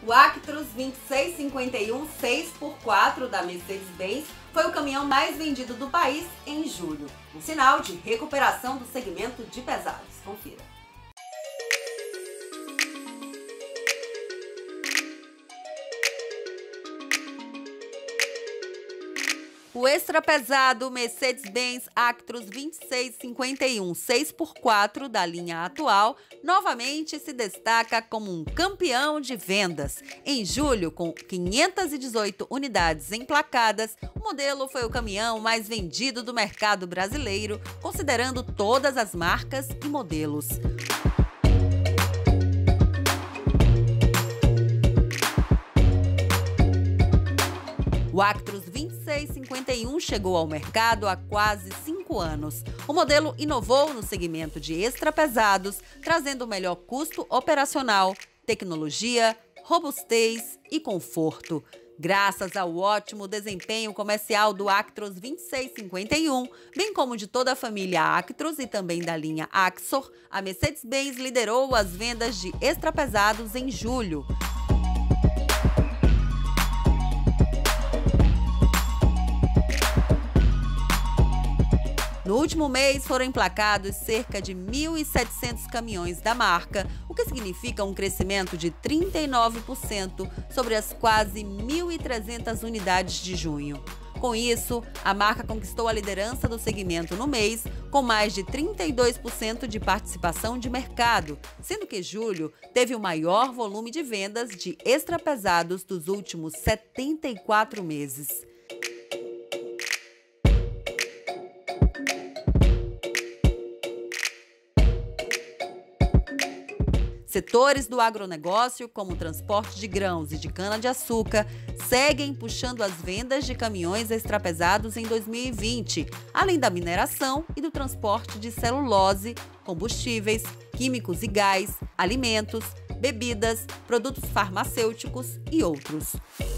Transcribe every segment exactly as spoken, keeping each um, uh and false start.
O Actros vinte e seis cinquenta e um seis por quatro da Mercedes-Benz foi o caminhão mais vendido do país em julho, um sinal de recuperação do segmento de pesados. Confira. O extra pesado Mercedes-Benz Actros vinte e seis cinquenta e um seis por quatro da linha atual novamente se destaca como um campeão de vendas. Em julho, com quinhentas e dezoito unidades emplacadas, o modelo foi o caminhão mais vendido do mercado brasileiro, considerando todas as marcas e modelos. O Actros vinte e seis cinquenta e um chegou ao mercado há quase cinco anos. O modelo inovou no segmento de extrapesados, trazendo o melhor custo operacional, tecnologia, robustez e conforto. Graças ao ótimo desempenho comercial do Actros vinte e seis cinquenta e um, bem como de toda a família Actros e também da linha Axor, a Mercedes-Benz liderou as vendas de extrapesados em julho. No último mês, foram emplacados cerca de mil e setecentos caminhões da marca, o que significa um crescimento de trinta e nove por cento sobre as quase mil e trezentas unidades de junho. Com isso, a marca conquistou a liderança do segmento no mês, com mais de trinta e dois por cento de participação de mercado, sendo que julho teve o maior volume de vendas de extrapesados dos últimos setenta e quatro meses. Setores do agronegócio, como o transporte de grãos e de cana-de-açúcar, seguem puxando as vendas de caminhões extrapesados em dois mil e vinte, além da mineração e do transporte de celulose, combustíveis, químicos e gás, alimentos, bebidas, produtos farmacêuticos e outros.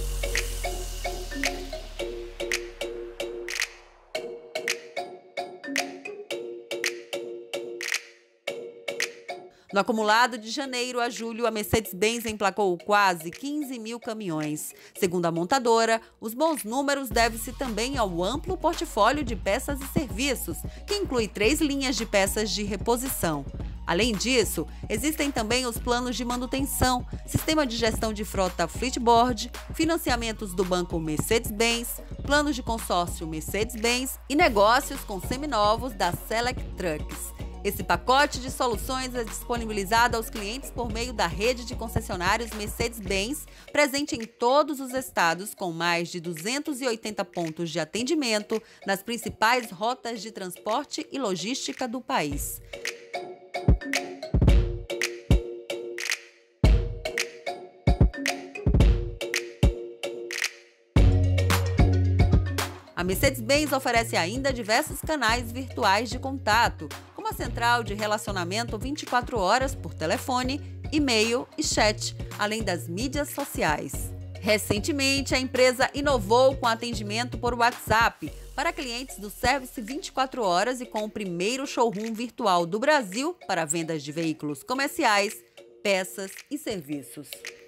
No acumulado de janeiro a julho, a Mercedes-Benz emplacou quase quinze mil caminhões. Segundo a montadora, os bons números devem-se também ao amplo portfólio de peças e serviços, que inclui três linhas de peças de reposição. Além disso, existem também os planos de manutenção, sistema de gestão de frota Fleetboard, financiamentos do banco Mercedes-Benz, planos de consórcio Mercedes-Benz e negócios com seminovos da Select Trucks. Esse pacote de soluções é disponibilizado aos clientes por meio da rede de concessionários Mercedes-Benz, presente em todos os estados, com mais de duzentos e oitenta pontos de atendimento nas principais rotas de transporte e logística do país. A Mercedes-Benz oferece ainda diversos canais virtuais de contato, como a central de relacionamento vinte e quatro horas por telefone, e-mail e chat, além das mídias sociais. Recentemente, a empresa inovou com atendimento por WhatsApp para clientes do Service vinte e quatro horas e com o primeiro showroom virtual do Brasil para vendas de veículos comerciais, peças e serviços.